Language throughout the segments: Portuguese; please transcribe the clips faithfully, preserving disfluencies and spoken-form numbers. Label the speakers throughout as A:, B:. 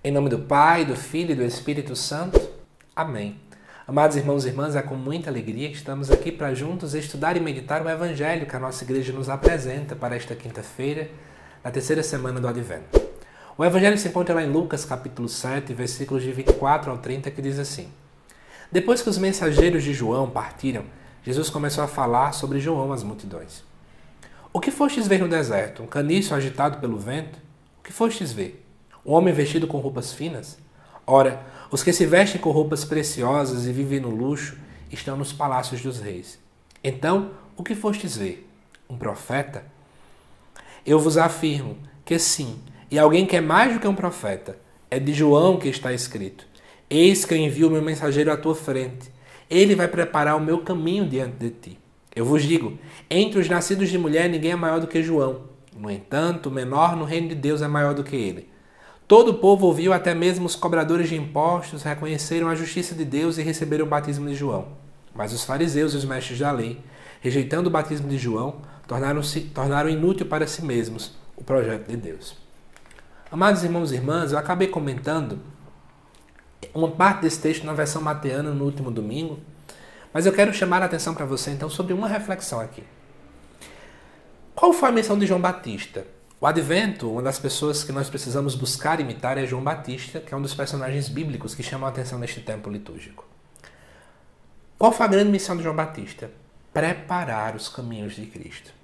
A: Em nome do Pai, do Filho e do Espírito Santo. Amém. Amados irmãos e irmãs, é com muita alegria que estamos aqui para juntos estudar e meditar o Evangelho que a nossa igreja nos apresenta para esta quinta-feira, na terceira semana do Advento. O Evangelho se encontra lá em Lucas, capítulo sete, versículos de vinte e quatro ao trinta, que diz assim: Depois que os mensageiros de João partiram, Jesus começou a falar sobre João às multidões. O que fostes ver no deserto? Um caniço agitado pelo vento? O que fostes ver? Um homem vestido com roupas finas? Ora, os que se vestem com roupas preciosas e vivem no luxo estão nos palácios dos reis. Então, o que fostes ver? Um profeta? Eu vos afirmo que sim, e alguém que é mais do que um profeta. É de João que está escrito: Eis que eu envio o meu mensageiro à tua frente. Ele vai preparar o meu caminho diante de ti. Eu vos digo, entre os nascidos de mulher ninguém é maior do que João. No entanto, o menor no reino de Deus é maior do que ele. Todo o povo ouviu, até mesmo os cobradores de impostos reconheceram a justiça de Deus e receberam o batismo de João. Mas os fariseus e os mestres da lei, rejeitando o batismo de João, tornaram-se, tornaram inútil para si mesmos o projeto de Deus. Amados irmãos e irmãs, eu acabei comentando uma parte desse texto na versão mateana no último domingo, mas eu quero chamar a atenção para você então sobre uma reflexão aqui. Qual foi a missão de João Batista? O Advento, uma das pessoas que nós precisamos buscar imitar é João Batista, que é um dos personagens bíblicos que chamam a atenção neste tempo litúrgico. Qual foi a grande missão de João Batista? Preparar os caminhos de Cristo.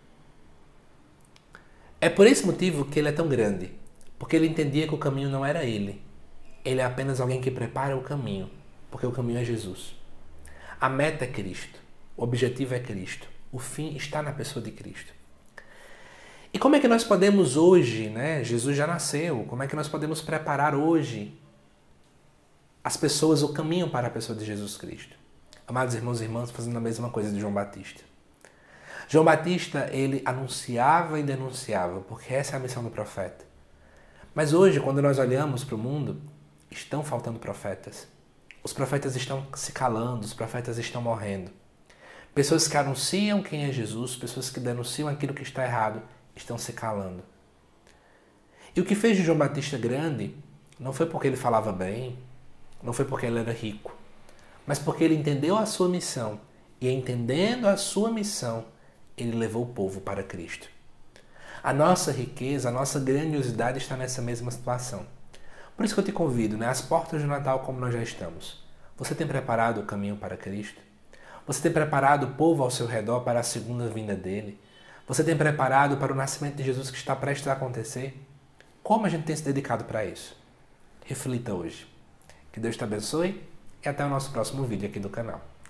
A: É por esse motivo que ele é tão grande, porque ele entendia que o caminho não era ele. Ele é apenas alguém que prepara o caminho, porque o caminho é Jesus. A meta é Cristo, o objetivo é Cristo, o fim está na pessoa de Cristo. E como é que nós podemos hoje, né? Jesus já nasceu, como é que nós podemos preparar hoje as pessoas, o caminho para a pessoa de Jesus Cristo? Amados irmãos e irmãs, fazendo a mesma coisa de João Batista. João Batista, ele anunciava e denunciava, porque essa é a missão do profeta. Mas hoje, quando nós olhamos para o mundo, estão faltando profetas. Os profetas estão se calando, os profetas estão morrendo. Pessoas que anunciam quem é Jesus, pessoas que denunciam aquilo que está errado, estão se calando. E o que fez de João Batista grande não foi porque ele falava bem, não foi porque ele era rico, mas porque ele entendeu a sua missão e, entendendo a sua missão, ele levou o povo para Cristo. A nossa riqueza, a nossa grandiosidade está nessa mesma situação. Por isso que eu te convido, né, às portas do Natal como nós já estamos. Você tem preparado o caminho para Cristo? Você tem preparado o povo ao seu redor para a segunda vinda dele? Você tem preparado para o nascimento de Jesus que está prestes a acontecer? Como a gente tem se dedicado para isso? Reflita hoje. Que Deus te abençoe e até o nosso próximo vídeo aqui do canal.